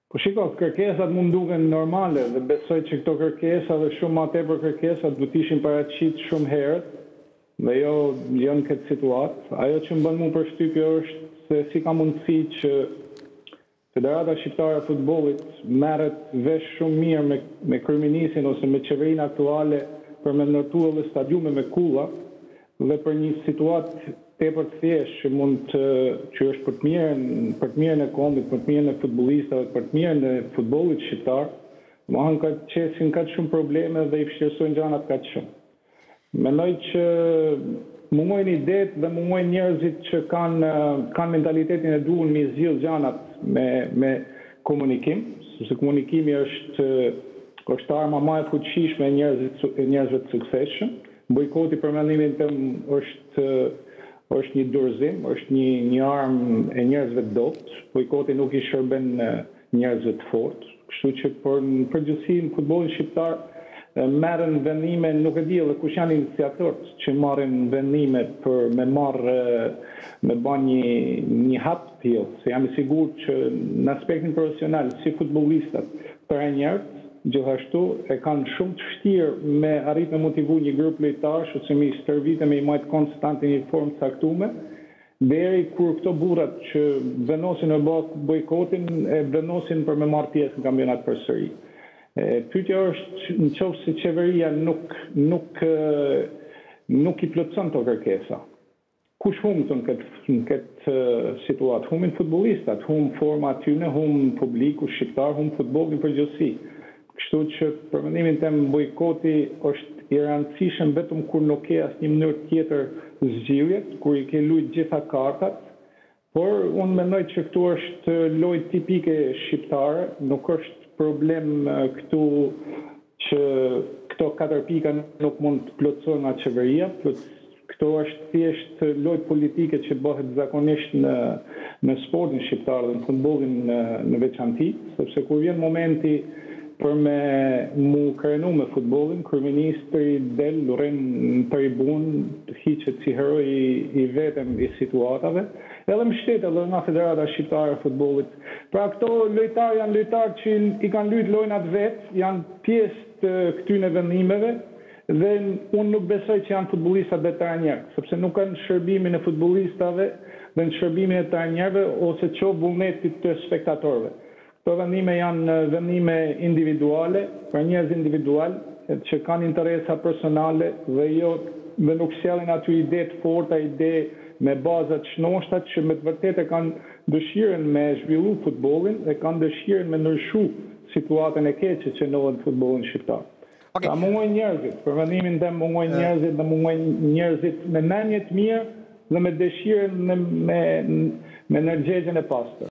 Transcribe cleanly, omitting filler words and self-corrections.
Po shiko, kërkesat mund duken normale dhe besoj që këto kërkesa dhe shumë ma tepër kërkesat duhet ishin paraqit shumë herët dhe jo në këtë situatë. Ajo që më bën mua përshtypje është se si ka mundësi që Federata Shqiptare e Futbollit merret vesh shumë mirë me kryeministin ose me qeverinë aktuale për me ndërtu edhe stadiume me kulla dhe për një situatë tepër të thjeshtë që është për të mirën e kombit, për të mirën e futbollistëve, për të mirën e futbollit shqiptar, domethënë ka qesin kaq shumë probleme dhe i vështirësojnë gjanat kaq shumë. Mendoj që mungojnë idetë dhe mungojnë njerëzit që kanë mentalitetin e duhur me zgjidh gjanat me komunikim, sepse komunikimi është arma më e fuqishme e njerëzve të suksesshëm. Bojkoti për mendimin tim është një dorëzim, është një armë e njerëzve të dobët. Bojkoti nuk i shërben njerëzve të fortë. Kështu që në përgjithësi në futbollin shqiptar merren vendime, nuk e di edhe kush janë iniciatorët që marrin vendime për me bën një hap të tillë. Se jam i sigurt që në aspektin profesional si futbollistat, trajnerët gjithashtu e kanë shumë të vështirë me arrit me motivu një grup lojtarësh ose me stërvite me i majtë konstant në një formë caktuar, deri kur këto burrat që vendosin në bojkotin e vendosin për me marrë pjesë në kampionat përsëri. Pyetja është nëse qeveria nuk i plotson këto kërkesa. Kush humbton në këtë situatë? Humbin futbollistat, humb forma atyne, humb publiku shqiptar, humb futbollin përgjithësi. Kështu që për mendimin tim bojkoti është i rëndësishëm vetëm kur nuk ke asnjë mënyrë tjetër zgjidhje, kur i ke luajt gjitha kartat, por unë mendoj që këtu është lojë tipike shqiptare, nuk është problem këtu që këto 4 pika nuk mund të plotësohen nga qeveria, këto është thjesht lojë politike që bëhet zakonisht në sportin shqiptar dhe në futbollin në veçanti, sepse kur vjen momenti për me mu krenu me futbolin, kryeministri del luren në tribunë, hiqet si heroj i vetëm i situatave, edhe më shtetë edhe nga Federata Shqiptare e Futbollit. Pra këto lojtarë janë lojtarë që i kanë luajtur lojnat vetë, janë pjesë të këtyne vendimeve dhe unë nuk besoj që janë futbollistat dhe trajnerë, sepse nuk kanë shërbimin e futbollistave dhe në shërbimin e trajnerëve ose qoftë vullnetit të spektatorëve. Këto vendime janë vendime individuale, për njerëz individual, që kanë interesa personale dhe nuk sjellin aty ide të forta, ide me baza të shnoshta që me të vërtetë kanë dëshirën me zhvillu futbollin dhe kanë dëshirën me ndryshu situatën e keqe që ndodhet në futbollin shqiptar. Ka mungojnë njerëzit, për vendimin tim mungojnë njerëzit dhe mungojnë njerëzit me mendje të mirë dhe me dëshirën me ndërgjegjen e pastër.